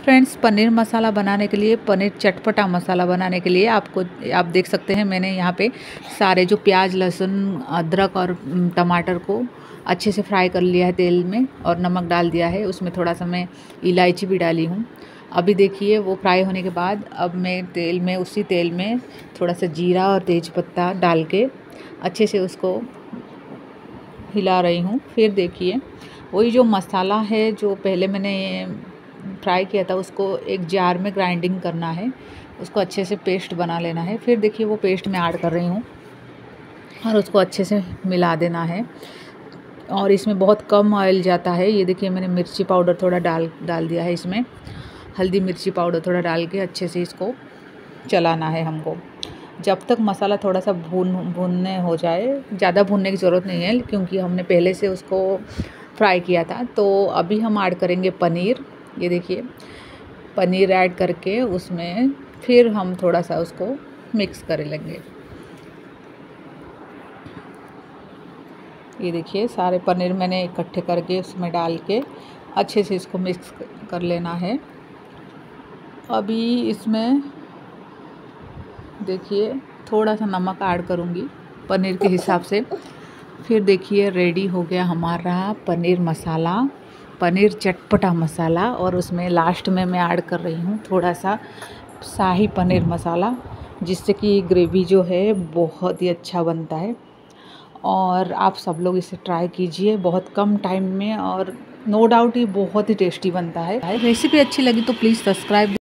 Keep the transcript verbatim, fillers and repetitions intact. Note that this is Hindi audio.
फ्रेंड्स, पनीर मसाला बनाने के लिए, पनीर चटपटा मसाला बनाने के लिए आपको आप देख सकते हैं मैंने यहाँ पे सारे जो प्याज, लहसुन, अदरक और टमाटर को अच्छे से फ्राई कर लिया है तेल में और नमक डाल दिया है। उसमें थोड़ा सा मैं इलायची भी डाली हूँ। अभी देखिए वो फ्राई होने के बाद अब मैं तेल में उसी तेल में थोड़ा सा जीरा और तेज़पत्ता डाल के अच्छे से उसको हिला रही हूँ। फिर देखिए वही जो मसाला है जो पहले मैंने फ्राई किया था उसको एक जार में ग्राइंडिंग करना है, उसको अच्छे से पेस्ट बना लेना है। फिर देखिए वो पेस्ट मैं ऐड कर रही हूँ और उसको अच्छे से मिला देना है। और इसमें बहुत कम ऑयल जाता है। ये देखिए मैंने मिर्ची पाउडर थोड़ा डाल डाल दिया है, इसमें हल्दी मिर्ची पाउडर थोड़ा डाल के अच्छे से इसको चलाना है हमको जब तक मसाला थोड़ा सा भून भूनने हो जाए। ज़्यादा भूनने की ज़रूरत नहीं है क्योंकि हमने पहले से उसको फ्राई किया था। तो अभी हम ऐड करेंगे पनीर। ये देखिए पनीर ऐड करके उसमें फिर हम थोड़ा सा उसको मिक्स कर लेंगे। ये देखिए सारे पनीर मैंने इकट्ठे करके उसमें डाल के अच्छे से इसको मिक्स कर लेना है। अभी इसमें देखिए थोड़ा सा नमक ऐड करूँगी पनीर के हिसाब से। फिर देखिए रेडी हो गया हमारा पनीर मसाला, पनीर चटपटा मसाला। और उसमें लास्ट में मैं ऐड कर रही हूँ थोड़ा सा शाही पनीर मसाला, जिससे कि ग्रेवी जो है बहुत ही अच्छा बनता है। और आप सब लोग इसे ट्राई कीजिए बहुत कम टाइम में, और नो डाउट ये बहुत ही टेस्टी बनता है। रेसिपी अच्छी लगी तो प्लीज़ सब्सक्राइब